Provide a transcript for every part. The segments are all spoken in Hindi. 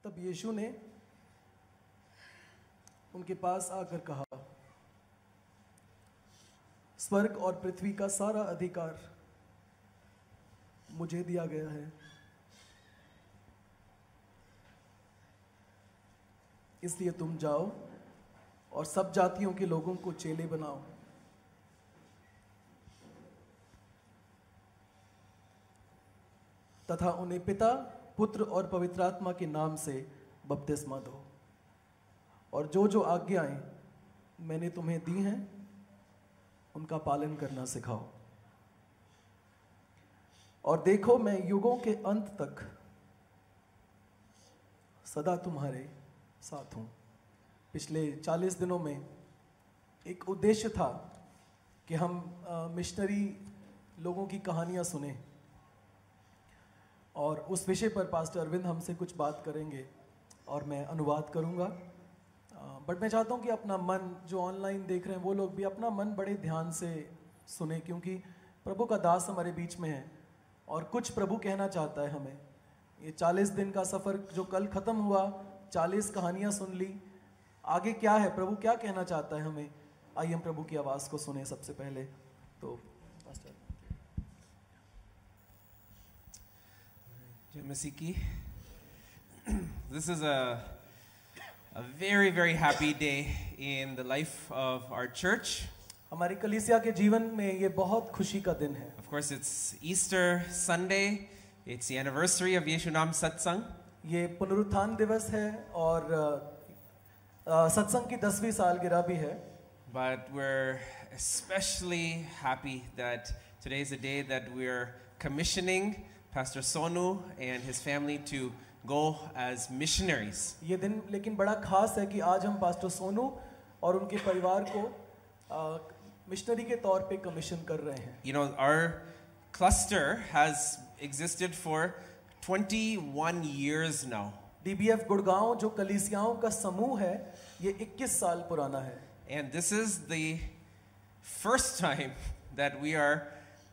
तब यीशु ने उनके पास आकर कहा, स्वर्ग और पृथ्वी का सारा अधिकार मुझे दिया गया है, इसलिए तुम जाओ और सब जातियों के लोगों को चेले बनाओ। तथा उन्हें पिता, पुत्र और पवित्र आत्मा के नाम से बपतिस्मा दो, और जो जो आज्ञाएं मैंने तुम्हें दी हैं उनका पालन करना सिखाओ। और देखो, मैं युगों के अंत तक सदा तुम्हारे साथ हूं। पिछले 40 दिनों में एक उद्देश्य था कि हम मिशनरी लोगों की कहानियां सुने, और उस विषय पर पास्टर अरविंद हमसे कुछ बात करेंगे और मैं अनुवाद करूंगा। बट मैं चाहता हूं कि अपना मन, जो ऑनलाइन देख रहे हैं वो लोग भी अपना मन बड़े ध्यान से सुने, क्योंकि प्रभु का दास हमारे बीच में है और कुछ प्रभु कहना चाहता है हमें। ये 40 दिन का सफ़र जो कल ख़त्म हुआ, 40 कहानियां सुन ली, आगे क्या है, प्रभु क्या कहना चाहता है हमें। आइए हम प्रभु की आवाज़ को सुने सबसे पहले। तो जय मसीह की। This is a very, very happy day in the life of our church. हमारी कलीसिया के जीवन में ये बहुत खुशी का दिन है। Of course, it's Easter Sunday. It's the anniversary of Yeshu Nam Satsang. ये पुनरुत्थान दिवस है और सत्संग की 10वीं सालगिरह भी है। But we're especially happy that today is the day that we're commissioning Pastor Sonu and his family to go as missionaries. ये दिन लेकिन बड़ा खास है कि आज हम पास्टर सोनू और उनके परिवार को मिशनरी के तौर पे कमीशन कर रहे हैं। You know, our cluster has existed for 21 years now. DBF Gurgaon जो कलीसियाओं का समूह है, ये 21 साल पुराना है। And this is the first time that we are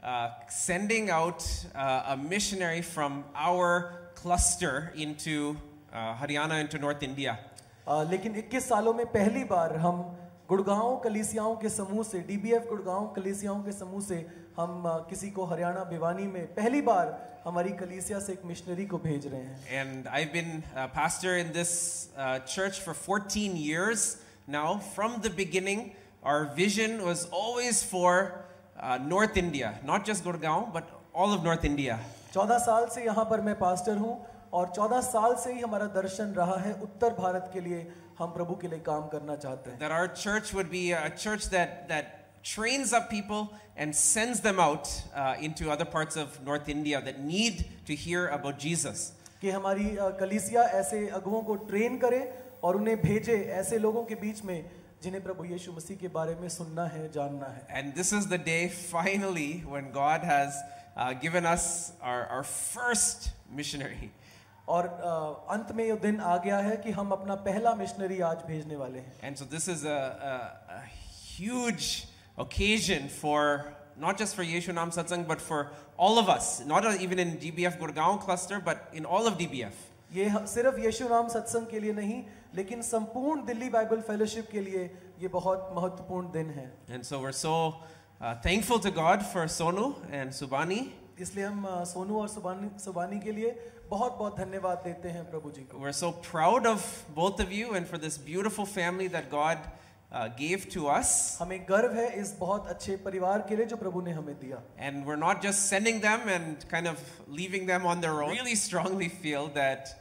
sending out a missionary from our cluster into Haryana, into North India. लेकिन 21 सालों में पहली बार हम गुड़गांव कलीसियाओं के समूह से, DBF गुड़गांव कलीसियाओं के समूह से हम किसी को हरियाणा भिवानी में पहली बार हमारी कलीसिया से एक मिशनरी को भेज रहे हैं। And I've been a pastor in this church for 14 years now. From the beginning, our vision was always for North India, not just Gurgaon, but all of North India. 14 साल से यहाँ पर मैं पास्टर हूँ और 14 साल से ही हमारा दर्शन रहा है उत्तर भारत के लिए हम प्रभु के लिए काम करना चाहते हैं। That our church would be a church that trains up people and sends them out into other parts of North India that need to hear about Jesus. कि हमारी कलीसिया ऐसे अगुओं को ट्रेन करे और उन्हें भेजे ऐसे लोगों के बीच में जिन्हें प्रभु यीशु मसीह के बारे में सुनना है, जानना है। And this is the day finally when God has given us our first missionary. और अंत में ये दिन आ गया है कि हम अपना पहला मिशनरी आज भेजने वाले हैं। And so this is a huge occasion for not just for Yeshu Nam Satsang, but for all of us, not even in DBF Gurgaon cluster, but in all of DBF. ये सिर्फ यीशु नाम सत्संग के लिए नहीं, लेकिन संपूर्ण दिल्ली बाइबल फेलोशिप के लिए ये बहुत महत्वपूर्ण दिन है। And so we're so thankful to God for Sonu and Subani. इसलिए हम सोनू और सुबानी के लिए बहुत बहुत धन्यवाद देते हैं प्रभु जी को। We're so proud of both of you and for this beautiful family that God gave to us. हमें गर्व है इस बहुत अच्छे परिवार के लिए जो प्रभु ने हमें दिया। And we're not just sending them and kind of leaving them on their own. Really strongly feel that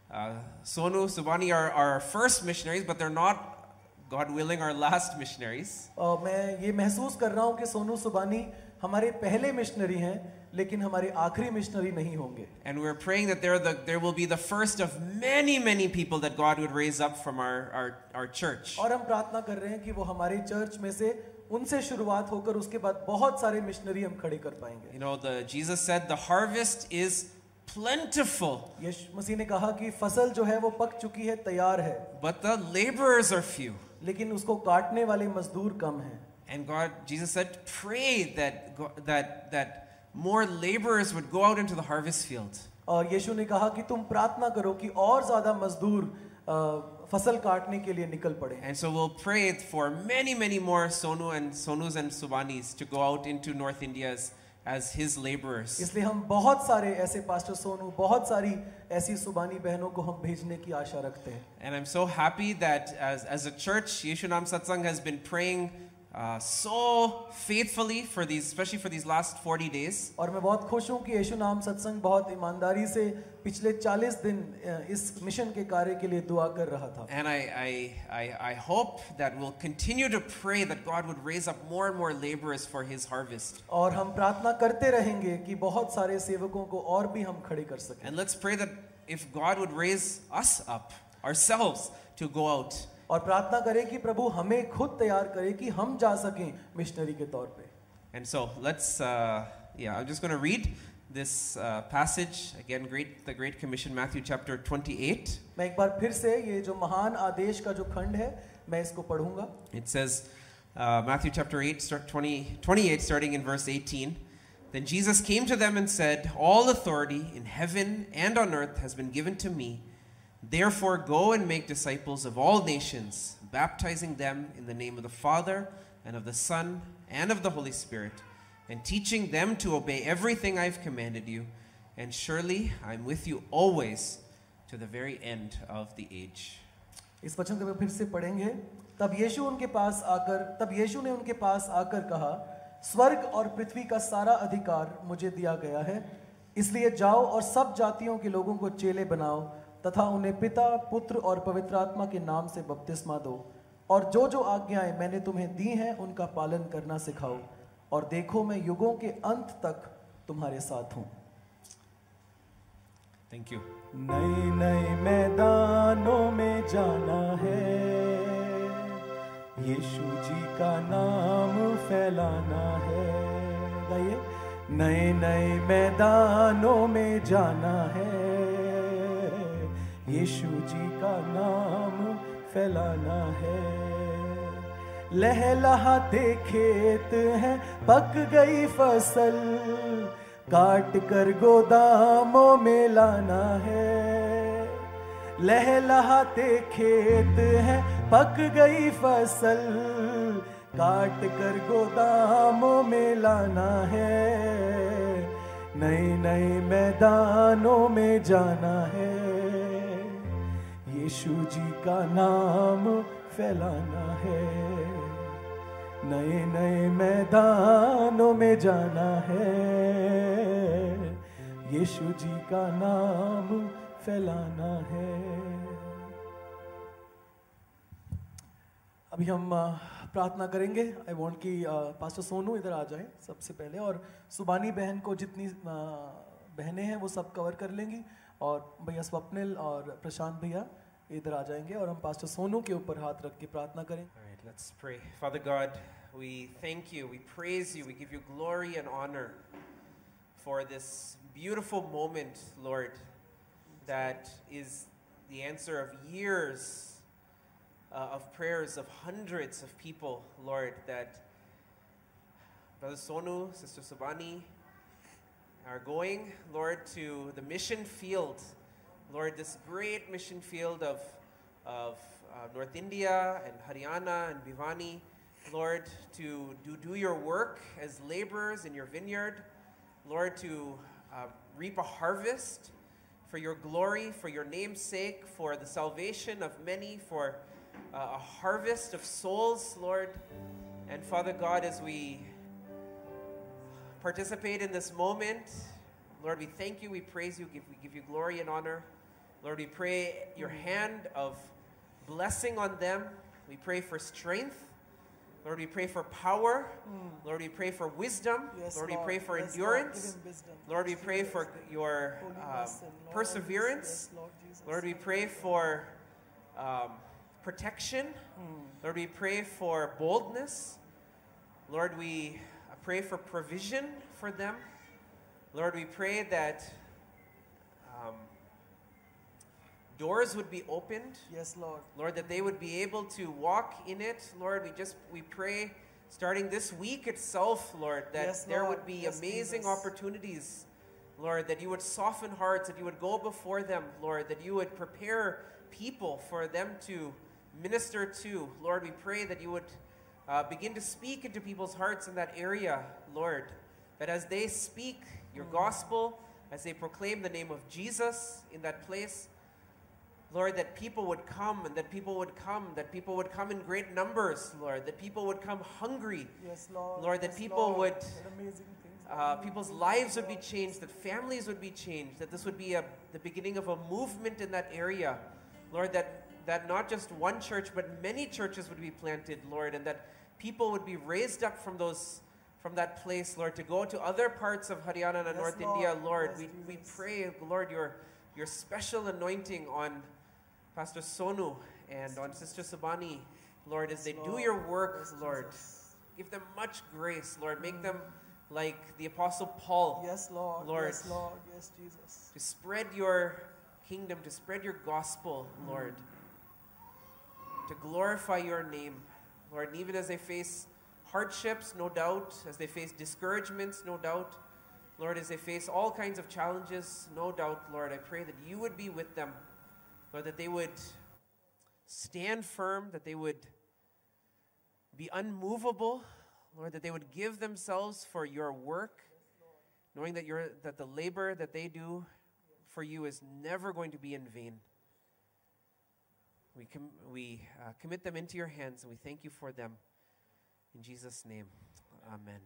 Sonu, Subani are our first missionaries, but they're not, God willing, our last missionaries. मैं ये महसूस कर रहा हूँ कि सोनू सुबानी हमारे पहले मिशनरी हैं, लेकिन हमारे आखिरी मिशनरी नहीं होंगे। And we're praying that there will be the first of many people that God would raise up from our church. और हम प्रार्थना कर रहे हैं कि वो हमारे चर्च में से उनसे शुरुआत होकर उसके बाद बहुत सारे मिशनरी हम खड़े कर पाएंगे। You know, Jesus said the harvest is plentiful. यीशु मसीह ने कहा कि फसल जो है वो पक चुकी है, तैयार है, but the laborers are few. लेकिन उसको काटने वाले मजदूर कम हैं। And Jesus said, pray that more laborers would go out into the harvest field. और यीशु ने कहा कि तुम प्रार्थना करो कि और ज़्यादा मजदूर फसल काटने के लिए निकल पड़े. And so we'll pray for many more Sonus and Subanis to go out into North India as his laborers. इसलिए हम बहुत सारे ऐसे पास्टर सोनू, बहुत सारी ऐसी सुबानी बहनों को हम भेजने की आशा रखते हैं. And I'm so happy that as a church, Yeshu Nam Satsang has been praying so faithfully for these, especially for these last 40 days. और मैं बहुत खुश हूँ कि यीशु नाम सत्संग बहुत ईमानदारी से पिछले 40 दिन इस मिशन के कार्य के लिए दुआ कर रहा था. And I hope that we'll continue to pray that God would raise up more and more laborers for his harvest. और हम प्रार्थना करते रहेंगे कि बहुत सारे सेवकों को और भी हम खड़े कर सकें. And let's pray that if God would raise us up ourselves to go out. और प्रार्थना करें कि प्रभु हमें खुद तैयार करे कि हम जा सकें मिशनरी के तौर पे. And so let's I'm just going to read this passage again, the Great Commission, Matthew chapter 28. मैं एक बार फिर से ये जो महान आदेश का जो खंड है मैं इसको पढ़ूंगा. It says Matthew chapter 28 starting in verse 18. Then Jesus came to them and said, "All authority in heaven and on earth has been given to me. Therefore, go and make disciples of all nations, baptizing them in the name of the Father and of the Son and of the Holy Spirit, and teaching them to obey everything I've commanded you. And surely I'm with you always to the very end of the age." इस वचन को फिर से पढ़ेंगे. तब यीशु ने उनके पास आकर कहा, स्वर्ग और पृथ्वी का सारा अधिकार मुझे दिया गया है. इसलिए जाओ और सब जातियों के लोगों को चेले बनाओ तथा उन्हें पिता, पुत्र और पवित्र आत्मा के नाम से बपतिस्मा दो. और जो जो आज्ञाएं मैंने तुम्हें दी हैं उनका पालन करना सिखाओ. और देखो मैं युगों के अंत तक तुम्हारे साथ हूँ. Thank you. नए नए मैदानों में जाना है, यीशु जी का नाम फैलाना है. गाइए. नए नए मैदानों में जाना है, यीशु जी का नाम फैलाना है. लहलहाते खेत हैं, पक गई फसल, काट कर गोदामों में लाना है. लहलहाते खेत हैं, पक गई फसल, काट कर गोदामों में लाना है. नए नए मैदानों में जाना है, यीशु जी का नाम फैलाना है. नए नए मैदानों में जाना है, यीशु जी का नाम फैलाना है. अभी हम प्रार्थना करेंगे. आई वांट कि पास्टर सोनू इधर आ जाए सबसे पहले, और सुबानी बहन को जितनी बहनें हैं वो सब कवर कर लेंगी, और भैया स्वप्निल और प्रशांत भैया इधर आ जाएंगे, और हम पास्टर सोनू के ऊपर हाथ रख के प्रार्थना करेंगे. All right, let's pray. Father God, we thank you, we praise you, we give you glory and honor for this beautiful moment, Lord, that is the answer of years of prayers of hundreds of people, Lord, that Brother Sonu, Sister Subani are going, Lord, to the mission field, Lord, this great mission field of North India and Haryana and Bhiwani, Lord, to do your work as laborers in your vineyard, Lord, to reap a harvest for your glory, for your name's sake, for the salvation of many, for a harvest of souls, Lord. And Father God, as we participate in this moment, Lord, we thank you, we praise you, we give you glory and honor. Lord, we pray your hand of blessing on them. We pray for strength. Lord, we pray for power. Lord, we pray for wisdom. Yes, Lord, we Lord. pray for Yes, endurance. Lord, give him wisdom. Lord, we pray for your Holy blessing, Lord. perseverance. Yes, Lord Jesus. Lord, we pray for protection. Lord, we pray for boldness. Lord, we pray for provision for them. Lord, we pray that doors would be opened. Yes, Lord. Lord, that they would be able to walk in it. Lord, we pray starting this week itself, Lord, that Yes, there Lord. would be Yes, amazing Jesus. opportunities Lord, that you would soften hearts, that you would go before them, Lord, that you would prepare people for them to minister to. Lord, we pray that you would begin to speak into people's hearts in that area, Lord, that as they speak your gospel, as they proclaim the name of Jesus in that place, Lord, that people would come, and that people would come in great numbers, Lord, that people would come hungry. Yes, Lord. Lord, that Yes, people Lord. would, What amazing things. people's lives would be changed, that families would be changed, that this would be the beginning of a movement in that area. Lord, that not just one church, but many churches would be planted, Lord, and that people would be raised up from that place, Lord, to go to other parts of Haryana and Yes, North Lord. India, Lord. Yes, We Jesus. pray, Lord, your special anointing on Pastor Sonu and on Sister Sabani, Lord, as they do Lord. your work, Yes, Lord. Jesus. Give them much grace, Lord. Make them like the Apostle Paul, Yes, Lord. Lord. Yes, Lord. Yes, Jesus. to spread your kingdom, to spread your gospel, Lord, to glorify your name, Lord. And even as they face hardships, no doubt, as they face discouragements, no doubt, Lord, as they face all kinds of challenges, no doubt, Lord, I pray that you would be with them, Lord, that they would stand firm, that they would be unmovable, Lord, that they would give themselves for your work, knowing that the labor that they do for you is never going to be in vain. We commit them into your hands, and we thank you for them. In Jesus' name, amen.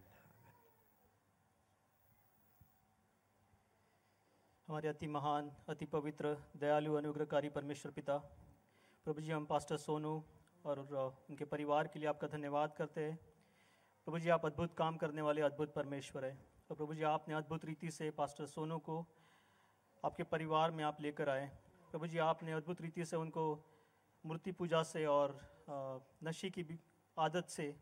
हमारे अति महान, अति पवित्र, दयालु, अनुग्रहकारी परमेश्वर पिता, प्रभु जी हम पास्टर सोनू और उनके परिवार के लिए आपका धन्यवाद करते हैं। प्रभु जी आप अद्भुत काम करने वाले अद्भुत परमेश्वर है, और प्रभु जी आपने अद्भुत रीति से पास्टर सोनू को आपके परिवार में आप लेकर आए। प्रभु जी आपने अद्भुत रीति से उनको मूर्ति पूजा से और नशे की आदत से,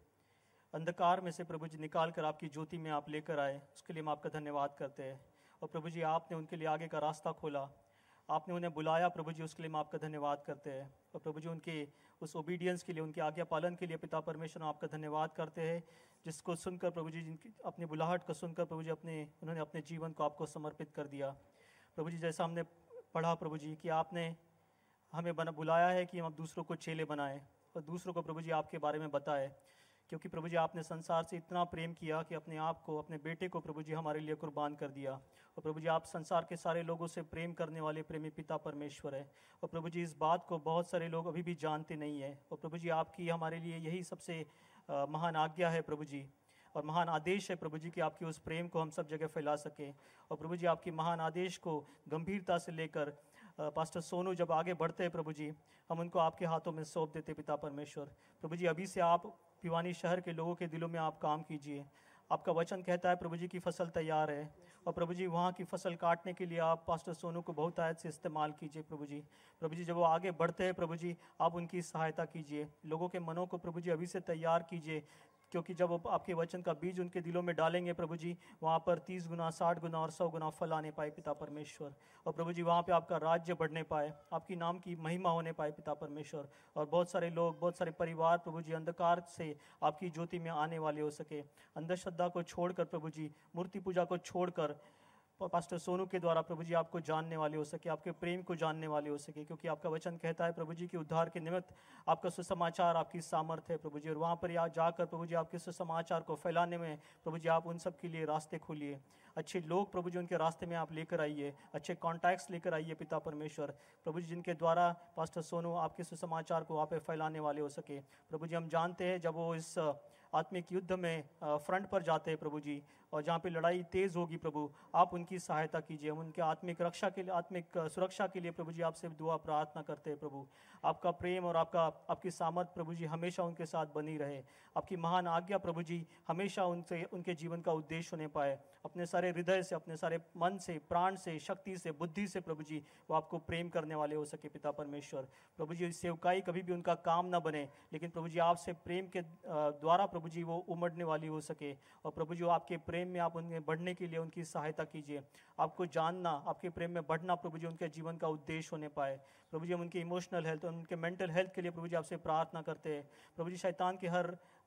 अंधकार में से प्रभु जी निकाल कर आपकी ज्योति में आप लेकर आए। उसके लिए हम आपका धन्यवाद करते हैं। और प्रभु जी आपने उनके लिए आगे का रास्ता खोला, आपने उन्हें बुलाया प्रभु जी, उसके लिए हम आपका धन्यवाद करते हैं। और प्रभु जी उनके उस ओबीडियंस के लिए, उनके आज्ञा पालन के लिए पिता परमेश्वर हम आपका धन्यवाद करते हैं, जिसको सुनकर प्रभु जी, जिनकी अपनी बुलाहट को सुनकर प्रभु जी उन्होंने अपने जीवन को आपको समर्पित कर दिया। प्रभु जी जैसा हमने पढ़ा प्रभु जी कि आपने हमें बुलाया है कि हम दूसरों को चेले बनाएं और दूसरों को प्रभु जी आपके बारे में बताएं, क्योंकि प्रभु जी आपने संसार से इतना प्रेम किया कि अपने आप को, अपने बेटे को प्रभु जी हमारे लिए कुर्बान कर दिया। और प्रभु जी आप संसार के सारे लोगों से प्रेम करने वाले प्रेमी पिता परमेश्वर है। और प्रभु जी इस बात को बहुत सारे लोग अभी भी जानते नहीं है। और प्रभु जी आपकी हमारे लिए यही सबसे महान आज्ञा है प्रभु जी, और महान आदेश है प्रभु जी कि आपकी उस प्रेम को हम सब जगह फैला सकें। और प्रभु जी आपकी महान आदेश को गंभीरता से लेकर पास्टर सोनू जब आगे बढ़ते हैं प्रभु जी, हम उनको आपके हाथों में सौंप देते पिता परमेश्वर। प्रभु जी अभी से आप भिवानी शहर के लोगों के दिलों में आप काम कीजिए। आपका वचन कहता है प्रभु जी की फसल तैयार है, और प्रभु जी वहाँ की फसल काटने के लिए आप पास्टर सोनू को बहुत आयत से इस्तेमाल कीजिए प्रभु जी। प्रभु जी जब वो आगे बढ़ते हैं प्रभु जी, आप उनकी सहायता कीजिए, लोगों के मनों को प्रभु जी अभी से तैयार कीजिए, क्योंकि जब वो आपके वचन का बीज उनके दिलों में डालेंगे प्रभु जी, वहाँ पर 30 गुना, 60 गुना और 100 गुना फल आने पाए पिता परमेश्वर। और प्रभु जी वहाँ पे आपका राज्य बढ़ने पाए, आपकी नाम की महिमा होने पाए पिता परमेश्वर। और बहुत सारे लोग, बहुत सारे परिवार प्रभु जी अंधकार से आपकी ज्योति में आने वाले हो सके। अंधश्रद्धा को छोड़कर प्रभु जी, मूर्ति पूजा को छोड़कर पास्टर सोनू के द्वारा प्रभु जी आपको जानने वाले हो सके, आपके प्रेम को जानने वाले हो सके, क्योंकि आपका वचन कहता है प्रभु जी कि उद्धार के निमित्त आपका सुसमाचार आपकी सामर्थ्य है प्रभु जी। और वहाँ पर यहाँ जाकर प्रभु जी आपके सुसमाचार को फैलाने में प्रभु जी आप उन सब के लिए रास्ते खोलिए। अच्छे लोग प्रभु जी उनके रास्ते में आप लेकर आइए, अच्छे कॉन्टैक्ट्स लेकर आइए पिता परमेश्वर प्रभु जी, जिनके द्वारा पास्टर सोनू आपके सुसमाचार को वहाँ पे फैलाने वाले हो सके। प्रभु जी हम जानते हैं जब वो इस आत्मिक युद्ध में फ्रंट पर जाते हैं प्रभु जी, और जहाँ पे लड़ाई तेज होगी प्रभु, आप उनकी सहायता कीजिए। हम उनके आत्मिक रक्षा के लिए, आत्मिक सुरक्षा के लिए प्रभु जी आपसे दुआ प्रार्थना करते हैं प्रभु। आपका प्रेम और आपकी सामर्थ प्रभु जी हमेशा उनके साथ बनी रहे। आपकी महान आज्ञा प्रभु जी हमेशा उनके जीवन का उद्देश्य होने पाए। अपने सारे हृदय से, अपने सारे मन से, प्राण से, शक्ति से, बुद्धि से प्रभु जी वो आपको प्रेम करने वाले हो सके पिता परमेश्वर। प्रभु जी सेवकाई कभी भी उनका काम ना बने, लेकिन प्रभु जी आपसे प्रेम के द्वारा प्रभु जी वो उमड़ने वाली हो सके। और प्रभु जी आपके प्रेम में आप उनमें बढ़ने के लिए उनकी सहायता कीजिए। आपको जानना, आपके प्रेम में बढ़ना प्रभु जी उनके जीवन का उद्देश्य होने पाए। प्रभु जी हम उनके इमोशनल हेल्थ और उनके मेंटल हेल्थ के लिए प्रभु जी आपसे प्रार्थना करते हैं। प्रभु जी शैतान के हर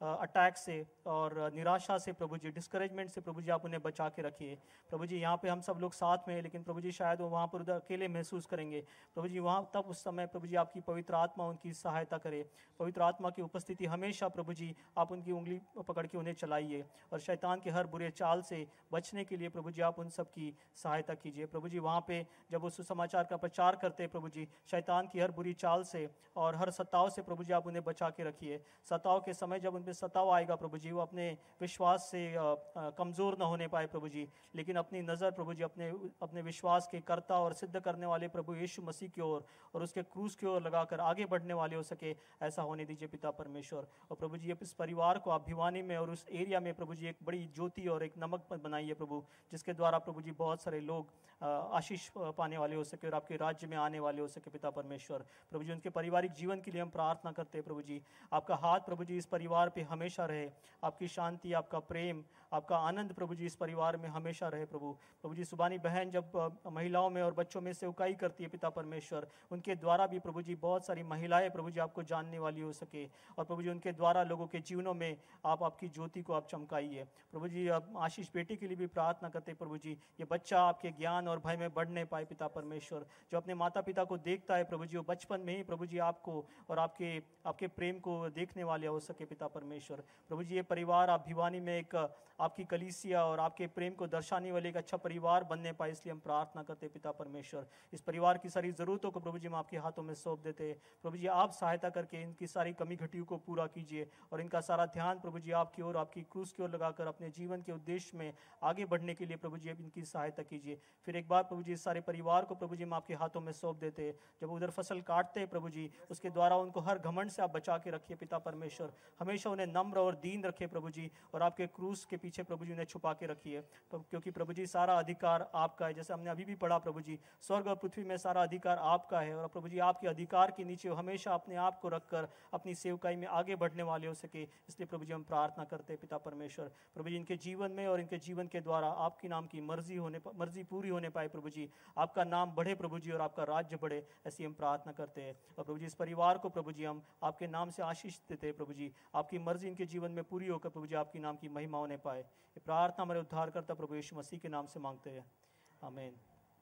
अटैक से और निराशा से प्रभु जी, डिस्करेजमेंट से प्रभु जी आप उन्हें बचा के रखिए। प्रभु जी यहाँ पे हम सब लोग साथ में हैं, लेकिन प्रभु जी शायद वो वहाँ पर उधर अकेले महसूस करेंगे। प्रभु जी वहाँ तब उस समय प्रभु जी आपकी पवित्र आत्मा उनकी सहायता करे। पवित्र आत्मा की उपस्थिति हमेशा प्रभु जी आप उनकी उंगली पकड़ के उन्हें चलाइए, और शैतान के हर बुरे चाल से बचने के लिए प्रभु जी आप उन सब की सहायता कीजिए। प्रभु जी वहाँ पे जब वो सुसमाचार का प्रचार करते हैं प्रभु जी, शैतान की हर बुरी चाल से और हर सताव से प्रभु जी आप उन्हें बचा के रखिए। सताव के समय जब उन पे सताव आएगा प्रभु जी, वो अपने विश्वास से कमज़ोर न होने पाए प्रभु जी, लेकिन अपनी नज़र प्रभु जी अपने विश्वास के कर्ता और सिद्ध करने वाले प्रभु यीशु मसीह की ओर और उसके क्रूस की ओर लगाकर आगे बढ़ने वाले हो सके, ऐसा होने दीजिए पिता परमेश्वर। और प्रभु जी इस परिवार को आप भिवानी में और उस एरिया में प्रभु जी एक बड़ी ज्योति और एक नमक बनाइए प्रभु, जिसके द्वारा प्रभु जी बहुत सारे लोग आशीष पाने वाले हो सके और आपके राज्य में आने वाले हो सके पिता परमेश्वर। प्रभु जी उनके पारिवारिक जीवन के लिए हम प्रार्थना करते हैं प्रभु जी, आपका हाथ प्रभु जी इस परिवार पे हमेशा रहे, आपकी शांति, आपका प्रेम, आपका आनंद प्रभु जी इस परिवार में हमेशा रहे प्रभु। प्रभु जी सुबानी बहन जब महिलाओं में और बच्चों में सेवकाई करती है पिता परमेश्वर, उनके द्वारा भी प्रभु जी बहुत सारी महिलाएं प्रभु जी आपको जानने वाली हो सके, और प्रभु जी उनके द्वारा लोगों के जीवनों में आप आपकी ज्योति को आप चमकाइए प्रभु जी। अब आशीष बेटी के लिए भी प्रार्थना करते प्रभु जी, ये बच्चा आपके ज्ञान और भय में बढ़ने पाए पिता परमेश्वर। जो अपने माता पिता को देखता है प्रभु जी, वो बचपन में ही प्रभु जी आपको और आपके प्रेम को देखने वाले हो सके पिता परमेश्वर। प्रभु जी ये परिवार आप भिवानी में एक आपकी कलीसिया और आपके प्रेम को दर्शाने वाले एक अच्छा परिवार बनने पाए, इसलिए हम प्रार्थना करते पिता परमेश्वर। इस परिवार की सारी ज़रूरतों को प्रभु जी हम आपके हाथों में सौंप देते हैं प्रभु जी, आप सहायता करके इनकी सारी कमी घटियों को पूरा कीजिए, और इनका सारा ध्यान प्रभु जी आपकी ओर, आपकी क्रूस की ओर लगाकर अपने जीवन के उद्देश्य में आगे बढ़ने के लिए प्रभु जी इनकी सहायता कीजिए। फिर एक बार प्रभु जी इस सारे परिवार को प्रभु जी हम आपके हाथों में सौंप देते हैं। जब उधर फसल काटते हैं प्रभु जी, उसके द्वारा उनको हर घमंड से आप बचा के रखिए पिता परमेश्वर, हमेशा उन्हें नम्र और दीन रखिए प्रभु जी, और आपके क्रूस के पीछे प्रभु जी उन्हें छुपा के रखिए, क्योंकि प्रभु जी सारा अधिकार आपका है। जैसे हमने अभी भी पढ़ा प्रभु जी, स्वर्ग और पृथ्वी में सारा अधिकार आपका है, और प्रभु जी आपके अधिकार के नीचे हमेशा अपने आप को रखकर अपनी सेवकाई में आगे बढ़ने वाले हो सके, इसलिए प्रभु जी हम प्रार्थना करते हैं पिता परमेश्वर। प्रभु जी इनके जीवन में और इनके जीवन के द्वारा आपकी नाम की मर्जी पूरी होने पाए प्रभु जी, आपका नाम बढ़े प्रभु जी और आपका राज्य बढ़े, ऐसी हम प्रार्थना करते हैं। और प्रभु जी इस परिवार को प्रभु जी हम आपके नाम से आशीष देते हैं प्रभु जी, आपकी मर्जी इनके जीवन में पूरी होकर प्रभु जी आपकी नाम की महिमा होने पाए। ये प्रार्थना हमारे उद्धारकर्ता प्रभु यीशु मसीह के नाम से मांगते हैं, आमीन।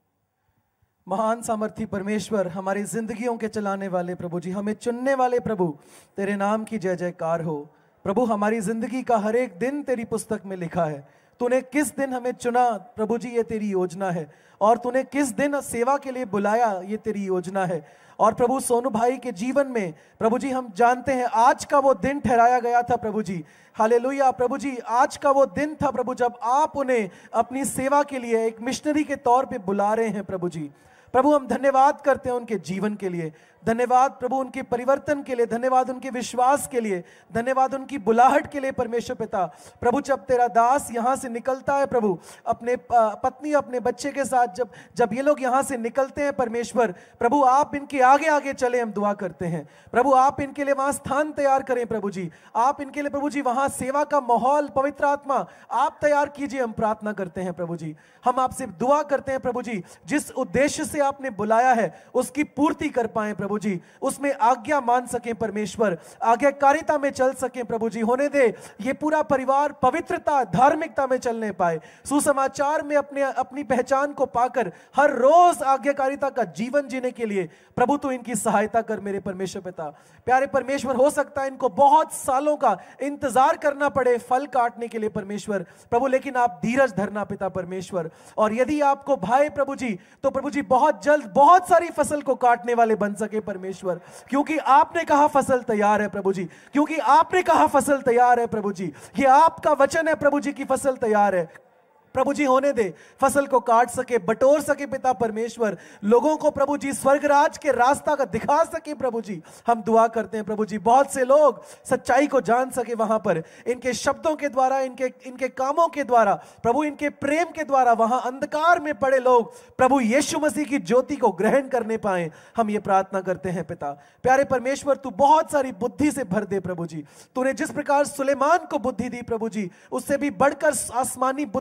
महान सामर्थी परमेश्वर, हमारी जिंदगियों के चलाने वाले प्रभु जी, हमें चुनने वाले प्रभु, तेरे नाम की जय जयकार हो प्रभु। हमारी जिंदगी का हर एक दिन तेरी पुस्तक में लिखा है, तूने किस दिन हमें चुना प्रभु जी ये तेरी योजना है, और तूने किस दिन सेवा के लिए बुलाया ये तेरी योजना है। और प्रभु सोनू भाई के जीवन में प्रभु जी हम जानते हैं आज का वो दिन ठहराया गया था प्रभु जी, हालेलुया प्रभु जी, आज का वो दिन था प्रभु जब आप उन्हें अपनी सेवा के लिए एक मिशनरी के तौर पे बुला रहे हैं प्रभु जी। प्रभु हम धन्यवाद करते हैं उनके जीवन के लिए, धन्यवाद प्रभु उनके परिवर्तन के लिए, धन्यवाद उनके विश्वास के लिए, धन्यवाद उनकी बुलाहट के लिए परमेश्वर पिता। प्रभु जब तेरा दास यहाँ से निकलता है प्रभु, अपने पत्नी अपने बच्चे के साथ जब ये लोग यहाँ से निकलते हैं परमेश्वर, प्रभु आप इनके आगे आगे चले, हम दुआ करते हैं प्रभु आप इनके लिए वहाँ स्थान तैयार करें प्रभु जी, आप इनके लिए प्रभु जी वहाँ सेवा का माहौल पवित्र आत्मा आप तैयार कीजिए, हम प्रार्थना करते हैं प्रभु जी। हम आपसे दुआ करते हैं प्रभु जी, जिस उद्देश्य से आपने बुलाया है उसकी पूर्ति कर पाए प्रभु जी, उसमें आज्ञा मान सकें परमेश्वर, आज्ञाकारिता में चल सकें प्रभु जी। होने दे ये पूरा परिवार पवित्रता धार्मिकता में चलने पाए, सुसमाचार में अपनी पहचान को पाकर हर रोज आज्ञाकारिता का जीवन जीने के लिए प्रभु तू इनकी सहायता कर मेरे परमेश्वर पिता। प्यारे परमेश्वर, हो सकता है इनको बहुत सालों का इंतजार करना पड़े फल काटने के लिए परमेश्वर प्रभु, लेकिन आप धीरज धरना पिता परमेश्वर, और यदि आपको भाई प्रभु जी तो प्रभु जी बहुत जल्द बहुत सारी फसल को काटने वाले बन सके परमेश्वर, क्योंकि आपने कहा फसल तैयार है प्रभु जी, क्योंकि आपने कहा फसल तैयार है प्रभु जी, ये आपका वचन है प्रभु जी की फसल तैयार है प्रभु जी। होने दे फसल को काट सके, बटोर सके पिता परमेश्वर, लोगों को प्रभु जी स्वर्गराज के रास्ता का दिखा सके प्रभु जी। हम दुआ करते हैं प्रभु जी बहुत से लोग सच्चाई को जान सके वहां पर, इनके शब्दों के द्वारा, इनके कामों के द्वारा प्रभु, इनके प्रेम के द्वारा वहां अंधकार में पड़े लोग प्रभु यीशु मसीह की ज्योति को ग्रहण करने पाए, हम ये प्रार्थना करते हैं पिता। प्यारे परमेश्वर, तू बहुत सारी बुद्धि से भर दे प्रभु जी, तूने जिस प्रकार सुलेमान को बुद्धि दी प्रभु जी, उससे भी बढ़कर आसमानी बुद्धि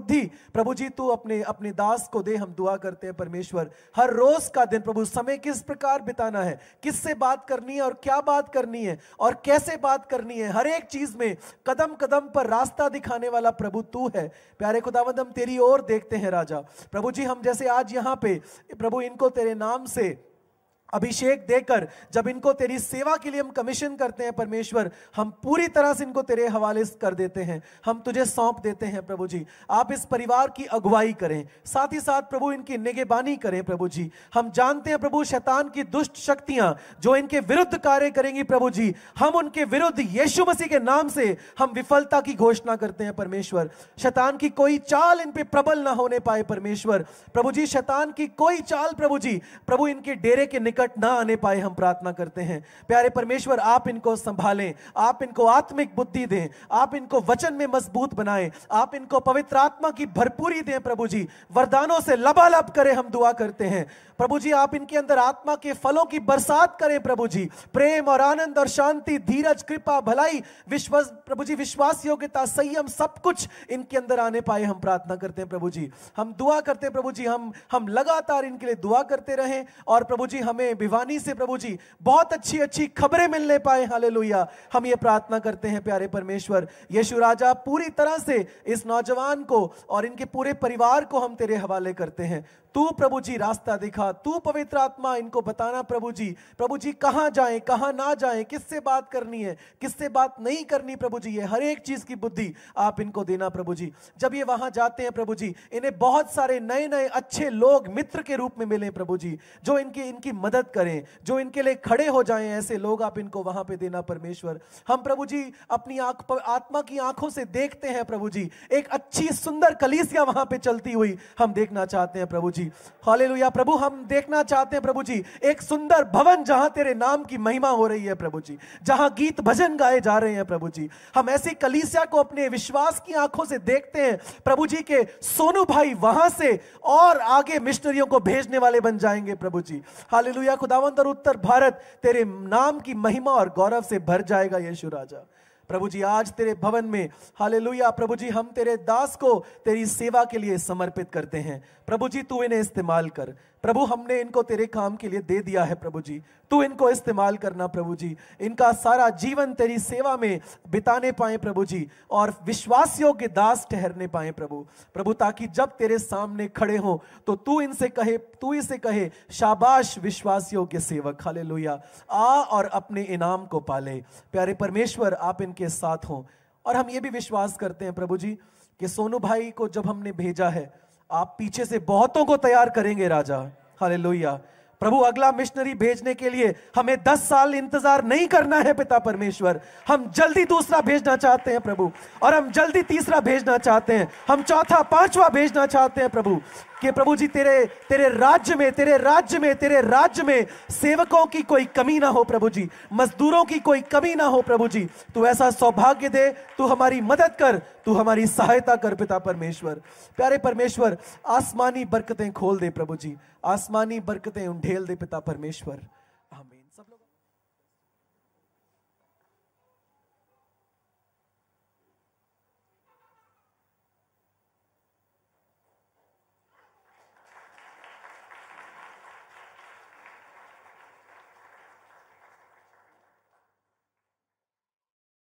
प्रभु जी तू अपने अपने दास को दे, हम दुआ करते हैं परमेश्वर। हर रोज का दिन प्रभु समय किस प्रकार बिताना है, किससे बात करनी है और क्या बात करनी है और कैसे बात करनी है, हर एक चीज में कदम कदम पर रास्ता दिखाने वाला प्रभु तू है। प्यारे खुदावंद हम तेरी ओर देखते हैं राजा। प्रभु जी हम जैसे आज यहाँ पे प्रभु इनको तेरे नाम से अभिषेक देकर जब इनको तेरी सेवा के लिए हम कमीशन करते हैं परमेश्वर, हम पूरी तरह से इनको तेरे हवाले कर देते हैं, हम तुझे सौंप देते हैं प्रभु जी। आप इस परिवार की अगुवाई करें, साथ ही साथ प्रभु इनकी निगहबानी करें प्रभु जी। हम जानते हैं प्रभु शैतान की दुष्ट शक्तियां जो इनके विरुद्ध कार्य करेंगी प्रभु जी, हम उनके विरुद्ध यीशु मसीह के नाम से हम विफलता की घोषणा करते हैं परमेश्वर। शैतान की कोई चाल इन पे प्रबल ना होने पाए परमेश्वर। प्रभु जी शैतान की कोई चाल प्रभु जी प्रभु इनके डेरे के निकट ना आने पाए, हम प्रार्थना करते हैं। प्यारे परमेश्वर आप इनको संभालें, आप इनको आत्मिक बुद्धि दें, आप इनको वचन में मजबूत बनाएं, आप इनको पवित्र आत्मा की भरपूरी दें प्रभु जी, वरदानों से लबालब करें, हम दुआ करते हैं प्रभु जी। आप इनके अंदर आत्मा के फलों की बरसात करें प्रभु जी, प्रेम और आनंद और शांति, धीरज, कृपा, भलाई, विश्वास प्रभु जी, विश्वास योग्यता, संयम, सब कुछ इनके अंदर आने पाए, हम प्रार्थना करते हैं प्रभु जी। हम दुआ करते हैं प्रभु जी, हम लगातार इनके लिए दुआ करते रहें और प्रभु जी हमें भिवानी से प्रभु जी बहुत अच्छी अच्छी खबरें मिलने पाए, हालेलुया। हम ये प्रार्थना करते हैं प्यारे परमेश्वर। यीशु राजा पूरी तरह से इस नौजवान को और इनके पूरे परिवार को हम तेरे हवाले करते हैं। तू प्रभु जी रास्ता दिखा, तू पवित्र आत्मा इनको बताना प्रभु जी कहां जाएं कहां ना जाएं, किससे बात करनी है किससे बात नहीं करनी प्रभु जी, ये हर एक चीज की बुद्धि आप इनको देना प्रभु जी। जब ये वहां जाते हैं प्रभु जी इन्हें बहुत सारे नए नए अच्छे लोग मित्र के रूप में मिले प्रभु जी, जो इनकी मदद करें, जो इनके लिए खड़े हो जाएं, ऐसे लोग आप इनको वहां पे देना परमेश्वर। हम प्रभु जी अपनी आत्मा की आंखों से देखते हैं प्रभु जी, एक अच्छी सुंदर कलीसिया वहां पे चलती हुई हम देखना चाहते हैं प्रभु जी, हालेलुया। प्रभु हम देखना चाहते हैं प्रभु जी एक सुंदर भवन जहां तेरे नाम की महिमा हो रही है प्रभु जी, जहां गीत भजन गाए जा रहे हैं प्रभु जी। हम ऐसी कलीसिया को अपने विश्वास की आंखों से देखते हैं प्रभु जी के सोनू भाई वहां से और आगे मिशनरियों को भेजने वाले बन जाएंगे प्रभु जी, हालेलुया। खुदावंद और उत्तर भारत तेरे नाम की महिमा और गौरव से भर जाएगा यीशु राजा। प्रभु जी आज तेरे भवन में हालेलुया प्रभु जी हम तेरे दास को तेरी सेवा के लिए समर्पित करते हैं प्रभु जी, तू इन्हें इस्तेमाल कर प्रभु। हमने इनको तेरे काम के लिए दे दिया है प्रभु जी, तू इनको इस्तेमाल करना प्रभु जी, इनका सारा जीवन तेरी सेवा में बिताने पाए प्रभु जी और विश्वास योग्य दास ठहरने पाए प्रभु, ताकि जब तेरे सामने खड़े हो तो तू इसे कहे शाबाश विश्वास योग्य सेवक, हालेलुया, आ और अपने इनाम को पाले। प्यारे परमेश्वर आप इनके साथ हों और हम ये भी विश्वास करते हैं प्रभु जी कि सोनू भाई को जब हमने भेजा है आप पीछे से बहुतों को तैयार करेंगे राजा, हालेलुया। प्रभु अगला मिशनरी भेजने के लिए हमें 10 साल इंतजार नहीं करना है पिता परमेश्वर, हम जल्दी दूसरा भेजना चाहते हैं प्रभु, और हम जल्दी तीसरा भेजना चाहते हैं, हम चौथा पांचवा भेजना चाहते हैं प्रभु, कि प्रभु जी तेरे राज्य में सेवकों की कोई कमी ना हो प्रभु जी, मजदूरों की कोई कमी ना हो प्रभु जी। तू ऐसा सौभाग्य दे, तू हमारी मदद कर, तू हमारी सहायता कर पिता परमेश्वर। प्यारे परमेश्वर आसमानी बरकतें खोल दे प्रभु जी, आसमानी बरकतें उंडेल दे पिता परमेश्वर।